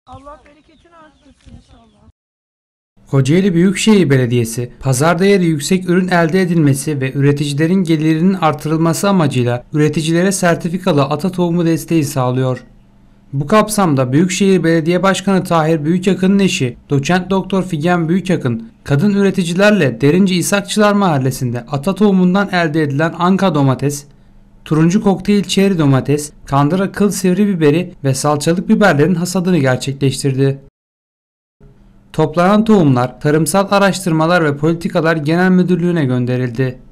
Allah bereketini arttırsın inşallah. Kocaeli Büyükşehir Belediyesi, pazar değeri yüksek ürün elde edilmesi ve üreticilerin gelirinin artırılması amacıyla üreticilere sertifikalı ata tohumu desteği sağlıyor. Bu kapsamda Büyükşehir Belediye Başkanı Tahir Büyükakın'ın eşi Doçent Doktor Figen Büyükakın, kadın üreticilerle Derince İshakçılar Mahallesi'nde ata tohumundan elde edilen Anka domates, turuncu kokteyl çeri domates, kandıra kıl sivri biberi ve salçalık biberlerin hasadını gerçekleştirdi. Toplanan tohumlar Tarımsal Araştırmalar ve Politikalar Genel Müdürlüğü'ne gönderildi.